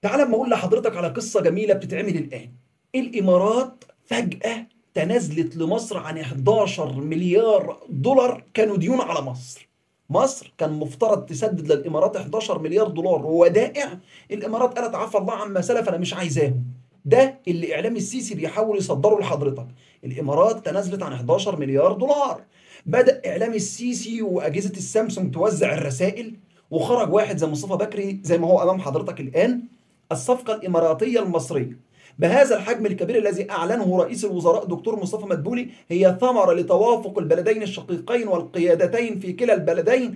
تعال اما اقول لحضرتك على قصه جميله بتتعمل الان. الامارات فجاه تنازلت لمصر عن 11 مليار دولار كانوا ديون على مصر. مصر كان مفترض تسدد للامارات 11 مليار دولار ودائع. الامارات قالت عفى الله عما سلف، انا مش عايزاهم. ده اللي اعلام السيسي بيحاول يصدره لحضرتك. الامارات تنازلت عن 11 مليار دولار. بدأ اعلام السيسي واجهزه السامسونج توزع الرسائل، وخرج واحد زي مصطفى بكري زي ما هو امام حضرتك الان. الصفقة الإماراتية المصرية بهذا الحجم الكبير الذي أعلنه رئيس الوزراء دكتور مصطفى مدبولي هي ثمرة لتوافق البلدين الشقيقين والقيادتين في كلا البلدين.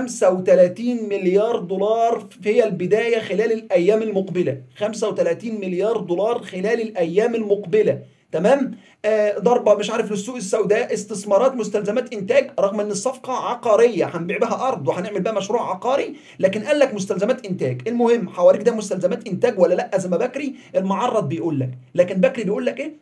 35 مليار دولار في البداية خلال الأيام المقبلة. 35 مليار دولار خلال الأيام المقبلة. تمام. ضربة مش عارف للسوق السوداء، استثمارات، مستلزمات إنتاج، رغم إن الصفقة عقارية هنبيع بها أرض وهنعمل بها مشروع عقاري، لكن قال لك مستلزمات إنتاج. المهم حواليك ده مستلزمات إنتاج ولا لأ؟ زي ما بكري المعرض بيقول لك، لكن بكري بيقول لك إيه؟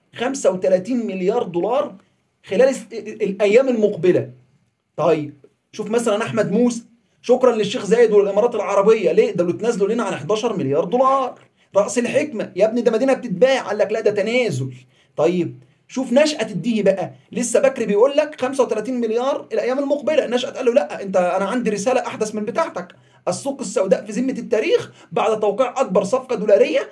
35 مليار دولار خلال الأيام المقبلة. طيب شوف مثلا أحمد موسى، شكرا للشيخ زايد والإمارات العربية، ليه؟ ده اتنازلوا لنا عن 11 مليار دولار. رأس الحكمة يا ابني ده مدينة بتتباع، قال لك لا ده تنازل. طيب شوف نشأة الديهي بقى، لسه بكري بيقول لك 35 مليار الايام المقبله. نشأة قال له لا، انا عندي رساله احدث من بتاعتك. السوق السوداء في ذمه التاريخ بعد توقيع اكبر صفقه دولاريه،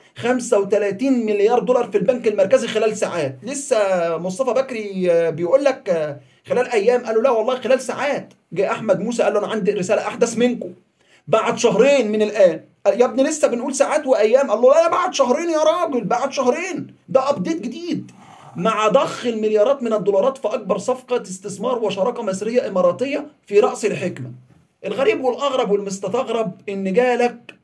35 مليار دولار في البنك المركزي خلال ساعات. لسه مصطفى بكري بيقول لك خلال ايام، قالوا لا والله خلال ساعات. جه احمد موسى قال له انا عندي رساله احدث منكم بعد شهرين من الان. يا ابني لسه بنقول ساعات وايام، قال له لا بعد شهرين يا راجل، بعد شهرين، ده ابديت جديد. مع ضخ المليارات من الدولارات في أكبر صفقة استثمار وشراكة مصرية إماراتية في رأس الحكمة. الغريب والأغرب والمستغرب إن جالك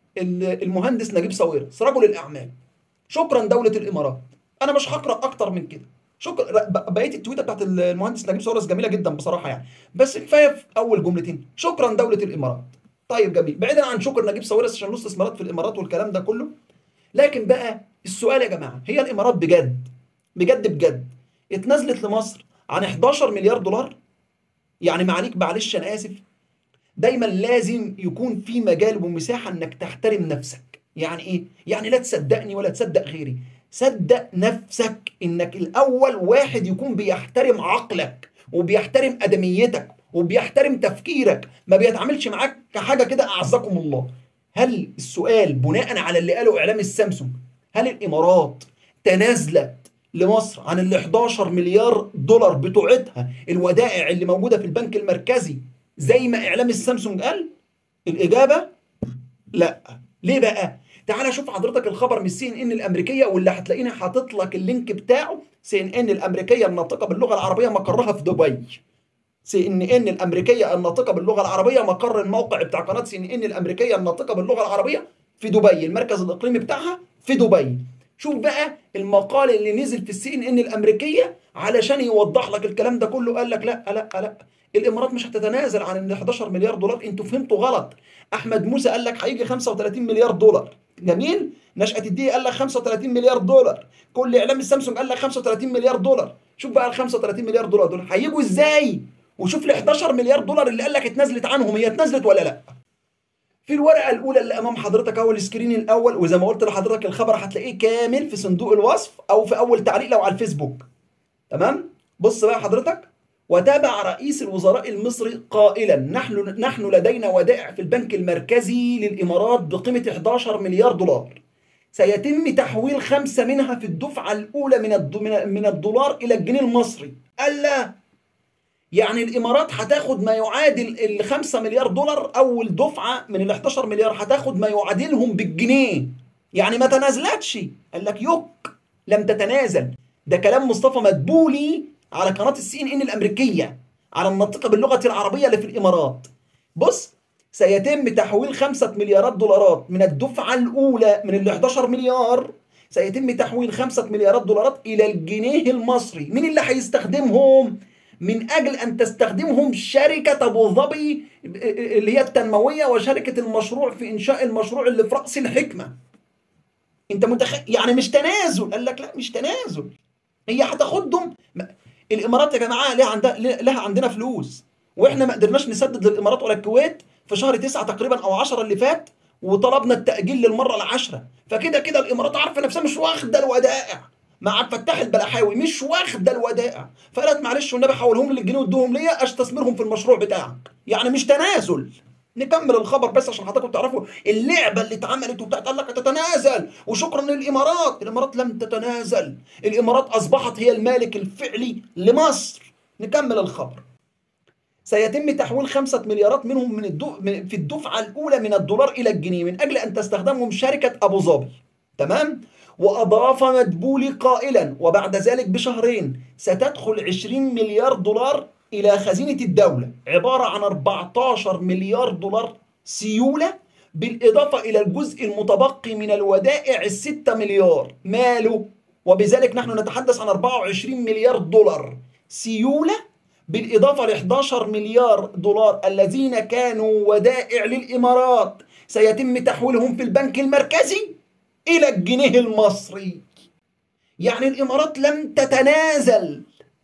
المهندس نجيب ساويرس رجل الأعمال. شكرا دولة الإمارات. أنا مش هقرأ أكتر من كده. شكرا. بقية التويتة بتاعت المهندس نجيب ساويرس جميلة جدا بصراحة يعني، بس كفاية في أول جملتين شكرا دولة الإمارات. طيب جميل، بعيدا عن شكر نجيب ساويرس عشان له استثمارات في الإمارات والكلام ده كله، لكن بقى السؤال يا جماعة، هي الإمارات بجد بجد بجد اتنازلت لمصر عن 11 مليار دولار؟ يعني معلش انا اسف، دايما لازم يكون في مجال ومساحه انك تحترم نفسك. يعني ايه؟ يعني لا تصدقني ولا تصدق غيري، صدق نفسك. انك الاول واحد يكون بيحترم عقلك وبيحترم ادميتك وبيحترم تفكيرك، ما بيتعاملش معاك كحاجه كده اعزكم الله. هل السؤال بناء على اللي قاله اعلام السامسونج، هل الامارات تنازلت لمصر عن ال 11 مليار دولار بتوعتها الودائع اللي موجوده في البنك المركزي زي ما اعلام السامسونج قال؟ الاجابه لا. ليه بقى؟ تعال شوف حضرتك الخبر من السي ان ان الامريكيه، واللي هتلاقيني حاطط لك اللينك بتاعه. سي ان ان الامريكيه الناطقه باللغه العربيه مقرها في دبي. سي ان ان الامريكيه الناطقه باللغه العربيه، مقر الموقع بتاع قناه سي ان ان الامريكيه الناطقه باللغه العربيه في دبي، المركز الاقليمي بتاعها في دبي. شوف بقى المقال اللي نزل في السي ان ان الامريكيه علشان يوضح لك الكلام ده كله. قال لك لا لا لا، الامارات مش هتتنازل عن ال 11 مليار دولار، انتوا فهمتوا غلط. احمد موسى قال لك هيجي 35 مليار دولار. جميل. نشأة الدين قال لك 35 مليار دولار. كل اعلام السامسونج قال لك 35 مليار دولار. شوف بقى ال 35 مليار دولار دول هيجوا ازاي؟ وشوف ال 11 مليار دولار اللي قال لك اتنازلت عنهم، هي اتنازلت ولا لا؟ في الورقه الاولى اللي امام حضرتك، اول السكرين الاول، وزي ما قلت لحضرتك الخبر هتلاقيه كامل في صندوق الوصف او في اول تعليق لو على الفيسبوك. تمام. بص بقى حضرتك، وتابع رئيس الوزراء المصري قائلا نحن لدينا ودائع في البنك المركزي للامارات بقيمه 11 مليار دولار، سيتم تحويل 5 منها في الدفعه الاولى من الدولار الى الجنيه المصري. قال لا، يعني الامارات هتاخد ما يعادل ال 5 مليار دولار اول دفعه من ال 11 مليار، هتاخد ما يعادلهم بالجنيه. يعني ما تنازلتش. قال لك يك، لم تتنازل. ده كلام مصطفى مدبولي على قناه السي ان ان الامريكيه على الناطقه باللغه العربيه اللي في الامارات. بص، سيتم تحويل 5 مليارات دولارات من الدفعه الاولى من ال 11 مليار، سيتم تحويل 5 مليارات دولارات الى الجنيه المصري. مين اللي هيستخدمهم؟ من اجل ان تستخدمهم شركه ابو ظبي اللي هي التنمويه وشركه المشروع في انشاء المشروع اللي في راس الحكمه. انت متخيل؟ يعني مش تنازل. قال لك لا مش تنازل، هي هتاخدهم. الامارات يا جماعه لها عندنا فلوس، واحنا ما قدرناش نسدد للامارات ولا الكويت في شهر 9 تقريبا او 10 اللي فات، وطلبنا التأجيل للمرة العاشرة. فكده كده الإمارات عارفة نفسها مش واخدة الودائع مع عبد الفتاح البلحاوي، مش واخدة الودائع، فقالت معلش والنبي حولهم لي الجنيه وادوهم ليا استثمرهم في المشروع بتاعك، يعني مش تنازل. نكمل الخبر بس عشان حضراتكم تعرفوا اللعبة اللي اتعملت وبتاعت قال لك هتتنازل وشكرا للإمارات. الإمارات لم تتنازل، الإمارات أصبحت هي المالك الفعلي لمصر. نكمل الخبر. سيتم تحويل 5 مليارات منهم في الدفعة الأولى من الدولار إلى الجنيه من أجل أن تستخدمهم شركة أبو ظبي. تمام؟ وأضاف مدبولي قائلا وبعد ذلك بشهرين ستدخل 20 مليار دولار إلى خزينة الدولة، عبارة عن 14 مليار دولار سيولة، بالإضافة إلى الجزء المتبقي من الودائع ال6 مليار. ماله؟ وبذلك نحن نتحدث عن 24 مليار دولار سيولة، بالإضافة ل 11 مليار دولار الذين كانوا ودائع للإمارات سيتم تحويلهم في البنك المركزي إلى الجنيه المصري. يعني الإمارات لم تتنازل،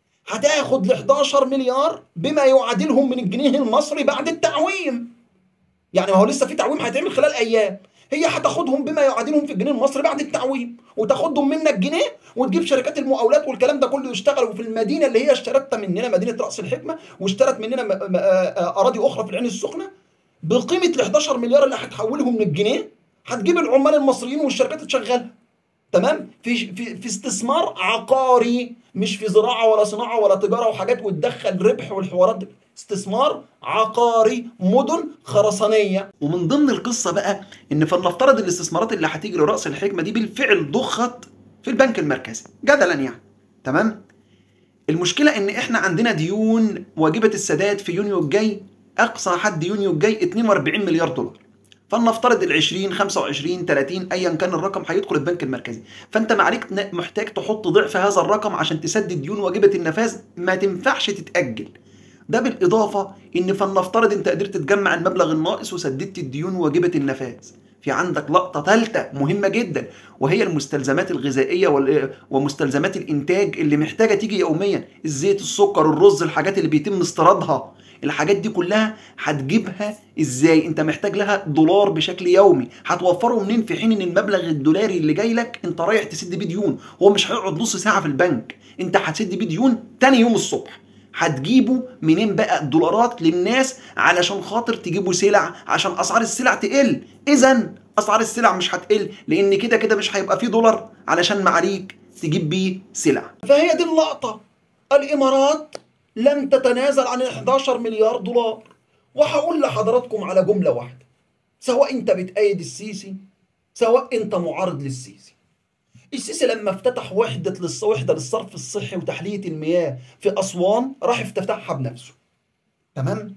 هتاخد ال 11 مليار بما يعادلهم من الجنيه المصري بعد التعويم. يعني ما هو لسه في تعويم هيتعمل خلال أيام، هي هتاخدهم بما يعادلهم في الجنيه المصري بعد التعويم، وتاخدهم منك جنيه وتجيب شركات المقاولات والكلام ده كله يشتغلوا في المدينه اللي هي اشترتها مننا، مدينه راس الحكمه، واشترت مننا اراضي اخرى في العين السخنه بقيمه ال 11 مليار اللي هتحولهم من الجنيه، هتجيب العمال المصريين والشركات تشغلها. تمام؟ في استثمار عقاري، مش في زراعه ولا صناعه ولا تجاره وحاجات وتدخل ربح والحوارات دي، استثمار عقاري، مدن خرسانيه. ومن ضمن القصه بقى ان فلنفترض الاستثمارات اللي هتيجي لراس الحكمه دي بالفعل ضخت في البنك المركزي جدلا يعني. تمام؟ المشكله ان احنا عندنا ديون واجبه السداد في يونيو الجاي، اقصى حد يونيو الجاي 42 مليار دولار. فلنفترض ال 20 25 30 ايا كان الرقم هيدخل البنك المركزي، فانت ما عليك محتاج تحط ضعف هذا الرقم عشان تسدد ديون واجبه النفاذ، ما تنفعش تتاجل. ده بالاضافه ان فلنفترض انت قدرت تجمع المبلغ الناقص وسددت الديون واجبه النفاذ، في عندك لقطه ثالثه مهمه جدا، وهي المستلزمات الغذائيه ومستلزمات الانتاج اللي محتاجه تيجي يوميا، الزيت، السكر، الرز، الحاجات اللي بيتم استيرادها. الحاجات دي كلها هتجيبها ازاي؟ انت محتاج لها دولار بشكل يومي، هتوفره منين في حين ان المبلغ الدولاري اللي جاي لك انت رايح تسد بيه ديون، هو مش هيقعد نص ساعه في البنك، انت هتسد بيه ديون تاني يوم الصبح. هتجيبوا منين بقى الدولارات للناس علشان خاطر تجيبوا سلع عشان اسعار السلع تقل؟ اذا اسعار السلع مش هتقل لان كده كده مش هيبقى فيه دولار علشان معاليك تجيب بيه سلع. فهي دي اللقطه، الامارات لم تتنازل عن 11 مليار دولار. وهقول لحضراتكم على جمله واحده، سواء انت بتأيد السيسي سواء انت معارض للسيسي، السيسي لما افتتح وحدة للصرف الصحي وتحلية المياه في أسوان راح افتتحها بنفسه. تمام؟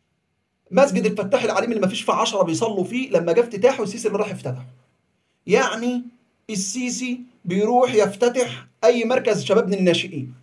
مسجد الفتاح العليم اللي ما فيش فيه 10 بيصلوا فيه، لما جه افتتاحه السيسي اللي راح افتتحه. يعني السيسي بيروح يفتتح أي مركز شباب من الناشئين،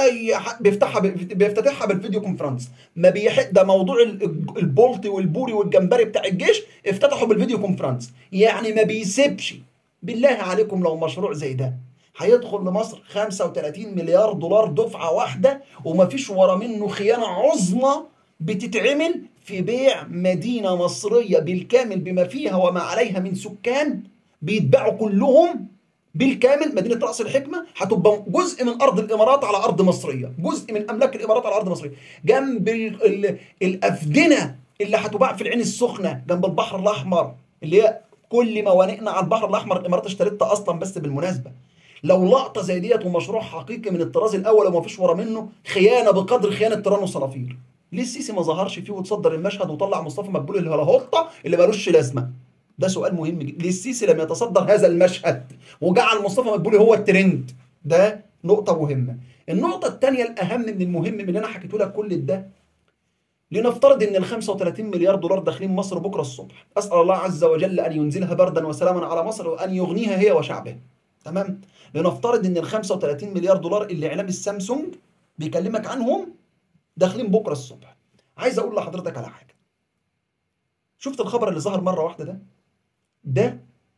بيفتتحها بالفيديو كونفرنس. ما ده موضوع البولتي والبوري والجمبري بتاع الجيش افتتحوا بالفيديو كونفرنس، يعني ما بيسيبش. بالله عليكم لو مشروع زي ده هيدخل لمصر 35 مليار دولار دفعة واحدة ومفيش ورا منه خيانة عظمى بتتعمل في بيع مدينة مصرية بالكامل بما فيها وما عليها من سكان، بيتباعوا كلهم بالكامل. مدينة رأس الحكمة هتبقى جزء من أرض الإمارات على أرض مصرية، جزء من أملاك الإمارات على أرض مصرية، جنب الأفدنة اللي هتباع في العين السخنة جنب البحر الأحمر، اللي هي كل موانئنا على البحر الأحمر الإمارات اشترتها أصلا. بس بالمناسبة لو لقطة زي ديت ومشروع حقيقي من الطراز الأول وما فيش ورا منه خيانة بقدر خيانة تيران وصنافير، ليه السيسي ما ظهرش فيه وتصدر المشهد وطلع مصطفى مقبول اللي هلاهوطة اللي مالوش لازمة؟ ده سؤال مهم جدا. ليه السيسي لم يتصدر هذا المشهد وجعل مصطفى مقبولي هو الترند؟ ده نقطة مهمة. النقطة الثانية الأهم من المهم من اللي أنا حكيته لك كل ده، لنفترض ان ال 35 مليار دولار داخلين مصر بكره الصبح، اسال الله عز وجل ان ينزلها بردا وسلاما على مصر وان يغنيها هي وشعبها. تمام؟ لنفترض ان ال 35 مليار دولار اللي اعلام السامسونج بيكلمك عنهم داخلين بكره الصبح. عايز اقول لحضرتك على حاجه، شفت الخبر اللي ظهر مره واحده ده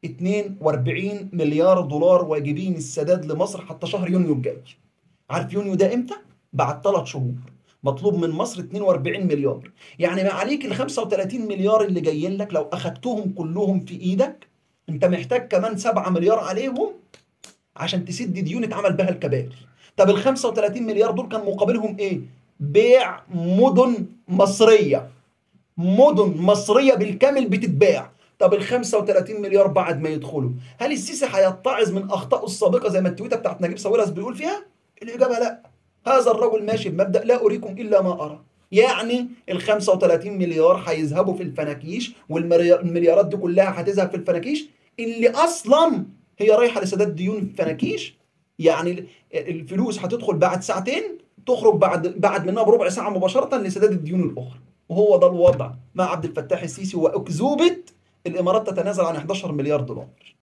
42 مليار دولار واجبين السداد لمصر حتى شهر يونيو الجاي. عارف يونيو ده امتى؟ بعد 3 شهور. مطلوب من مصر 42 مليار. يعني ما عليك ال 35 مليار اللي جايين لك، لو اخدتهم كلهم في ايدك انت محتاج كمان 7 مليار عليهم عشان تسد ديون اتعمل بها الكباري. طب ال 35 مليار دول كان مقابلهم ايه؟ بيع مدن مصريه، مدن مصريه بالكامل بتتباع. طب ال 35 مليار بعد ما يدخلوا، هل السيسي هيتعظ من اخطائه السابقه زي ما التويته بتاعت نجيب ساويرس بيقول فيها؟ الاجابه لا. هذا الرجل ماشي بمبدأ لا اريكم الا ما ارى. يعني ال 35 مليار هيذهبوا في الفناكيش، والمليارات دي كلها هتذهب في الفناكيش اللي اصلا هي رايحه لسداد ديون الفناكيش. يعني الفلوس هتدخل بعد ساعتين، تخرج بعد منها بربع ساعه مباشره لسداد الديون الاخرى. وهو ده الوضع مع عبد الفتاح السيسي واكذوبه الامارات تتنازل عن 11 مليار دولار.